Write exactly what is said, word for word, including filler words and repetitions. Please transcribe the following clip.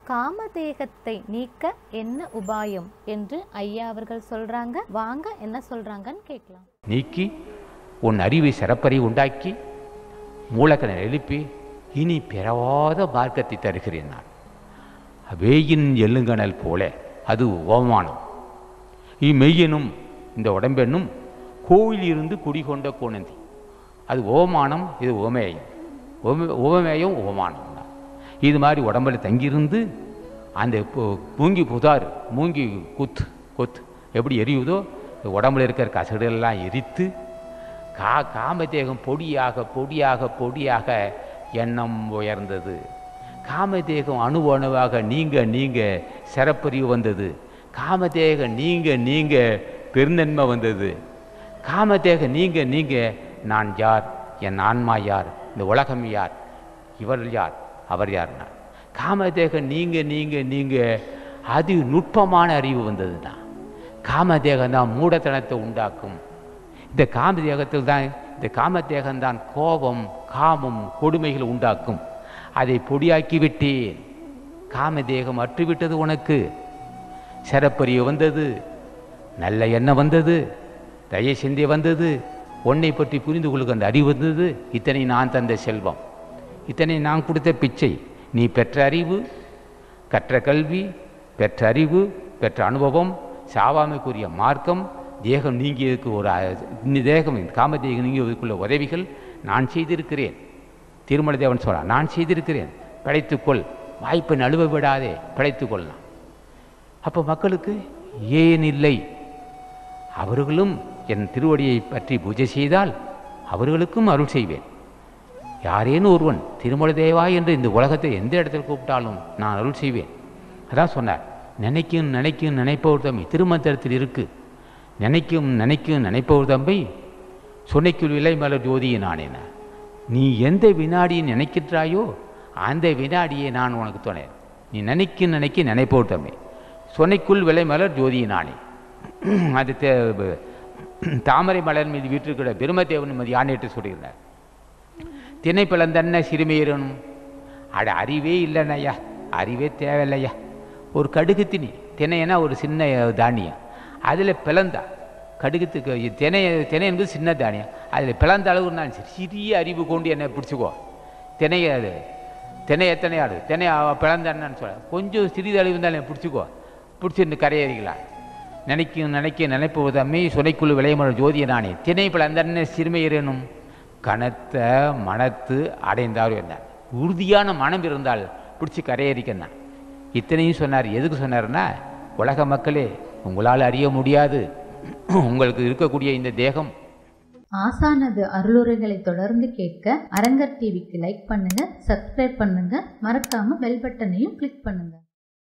காமதேகத்தை நீக்க என்ன உபாயம் என்று ஐயா அவர்கள் சொல்றாங்க. வாங்க என்ன சொல்றாங்கன்னு கேட்கலாம். நீக்கி உன் அறிவை சிறப்பறி உண்டாக்கி மூலக்கனை எழுப்பி இனி பிறவாத மார்க்கத்தை தருகிறேன் நான். வேயின் எள்ளுங்கணல் போல அது ஓமானம். இம்மெய்யனும் இந்த உடம்பெண்ணும் கோவிலிருந்து குடிகொண்ட கோணந்தி. அது ஓமானம், இது ஓமேயம். ஓமேயம் ஓமானம் தான். இது மாதிரி உடம்பில் தங்கியிருந்து அந்த மூங்கி புதார் மூங்கி குத்து கொத்து எப்படி எரியுதோ உடம்புல இருக்கிற கசடுகளெல்லாம் எரித்து கா காமதேகம் பொடியாக பொடியாக பொடியாக எண்ணம் உயர்ந்தது. காமதேகம் அணு அணுவாக நீங்க நீங்க சிறப்பறிவு வந்தது. காமதேகம் நீங்க நீங்க பெருந்தன்மை வந்தது. காமதேகம் நீங்க நீங்க நான் யார், என் ஆன்மா யார், இந்த உலகம் யார், இவர் யார், அவர் யார். நான் காமதேகம் நீங்க நீங்க நீங்க அது நுட்பமான அறிவு வந்தது தான். காமதேகம் தான் மூடத்தனத்தை உண்டாக்கும். இந்த காமதேகத்தில் தான் இந்த காமதேகம்தான் கோபம் காமம் கொடுமைகள் உண்டாக்கும். அதை பொடியாக்கி விட்டேன். காமதேகம் அற்றுவிட்டது. உனக்கு சிறப்பறிவு வந்தது, நல்ல எண்ணம் வந்தது, தயை சிந்தை வந்தது, உன்னை பற்றி புரிந்து கொள்ளுக அந்த அறிவு வந்தது. இத்தனை நான் தந்த செல்வம், இத்தனை நான் கொடுத்த பிச்சை. நீ பெற்ற அறிவு, கற்ற கல்வி, பெற்ற அறிவு, பெற்ற அனுபவம், சாவாமைக்குரிய மார்க்கம், தேகம் நீங்கியதுக்கு ஒரு தேகம் காமதேகம் நீங்கியதுக்குள்ள உதவிகள் நான் செய்திருக்கிறேன். திருமல தேவன் சொல்றான், நான் செய்திருக்கிறேன், படைத்துக்கொள், வாய்ப்பை நழுவ விடாதே, படைத்துக்கொள்ளலாம். அப்போ மக்களுக்கு ஏன் இல்லை? அவர்களும் என் திருவடியை பற்றி பூஜை செய்தால் அவர்களுக்கும் அருள் செய்வேன். யாரேனும் ஒருவன் திருமல தேவா என்று இந்த உலகத்தை எந்த இடத்துல கூப்பிட்டாலும் நான் அருள் செய்வேன். அதான் சொன்னார், நினைக்கும் நினைக்கும் நினைப்பவர் தம்பி திருமந்திரத்தில் இருக்கு. நினைக்கும் நினைக்கும் நினைப்பவர் தம்பி சொன்னைக்குள் விலை மலர் ஜோதியை நானேன. நீ எந்த வினாடியை நினைக்கின்றாயோ அந்த வினாடியை நான் உனக்கு துணை. நீ நினைக்கும் நினைக்க நினைப்பவர் தம்பி சொன்னைக்குள் விலை மலர் ஜோதியை நானே. அது தாமரை மலர் மீது வீட்டிற்கிற பிரம்மதேவன் மீது யானையிட்டு சொல்லியிருந்தார். திணை பிளந்தன்ன சிறுமையனும் அட அறிவே இல்லைன்னையா, அறிவே தேவையில்லையா. ஒரு கடுகு திணி, திணையனா ஒரு சின்ன தானியம், அதில் பிளந்தா கடுகுத்துக்கு தினை தினை என்பது சின்ன தானியம், அதில் பிளந்த அளவு நான் சிறிய அறிவு கொண்டு என்னை பிடிச்சிக்கோ. தினைய அது தினை எத்தனை ஆடு தினை பிளந்தான்னு சொல்ல கொஞ்சம் சிறிது அளவு இருந்தாலும் பிடிச்சிக்கோ, பிடிச்சிருந்து கரையறிக்கலாம். நினைக்கும் நினைக்க நினைப்புவதம்மே சுனைக்குழு விளையமர ஜோதிய நானே. திணை பிளந்தன்ன சிறுமையனும் கனத்த மனத்து அடைந்தார் என்றார். உறுதியான மனம் இருந்தால் பிடிச்சி கரையறிக்கந்தான். இத்தனையும் சொன்னார். எதுக்கு சொன்னார்னா, உலக மக்களே உங்களால் அறிய முடியாது, உங்களுக்கு இருக்கக்கூடிய இந்த தேகம். ஆசானது அருளுரைகளை தொடர்ந்து கேட்க அரங்கர் டிவிக்கு லைக் பண்ணுங்க, சப்ஸ்கிரைப் பண்ணுங்க, மறக்காம பெல் பட்டனையும் கிளிக் பண்ணுங்க.